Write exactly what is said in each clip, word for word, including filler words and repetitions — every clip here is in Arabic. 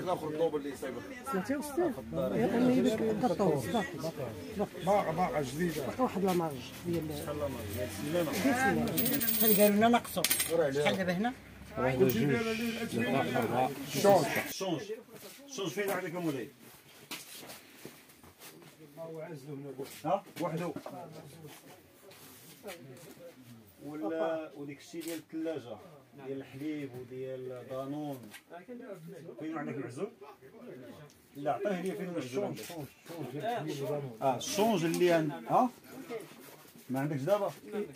الاخر الطوب اللي صايبه ثلاثة وستين يلا نجيب لك الطوب باقي باقا باقا جديده باقي واحد لا مارج ديال شحال لا مارج ديال السلامه شحال قالوا لنا نقصوا شحال دابا هنا واحد جوج أربعة شونج شونج شونج فين عندك مولاي ها وحده ولا وديك الشيء ديال الثلاجه ديال الحليب وديال دانون فين عندك المعزول لا عطيه لي فين المعزول اه الشونج اللي عند ها ما عندكش دابا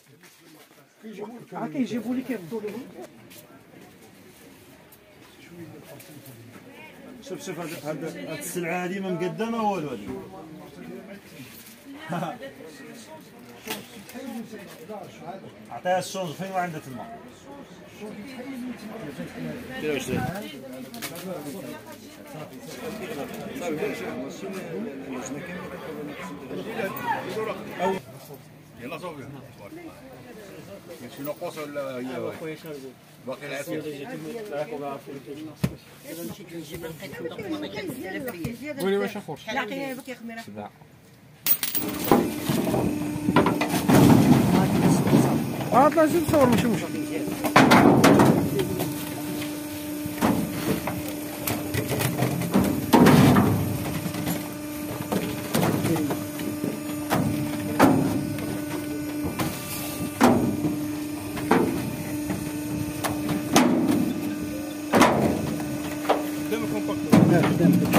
ها كيجيبوا لي كيردوا لي شوف شوف هاد هاد السلعه هادي ما مقدة ما والو هادي عطيها الشونج فين عندها تما يلا صافي ماشي نقص ولا هي باقي العافيه قولي واش اخر لا كيبك يا خميره سبعة اه طلع زيد صور ماشي مشكل قدامك كومباكت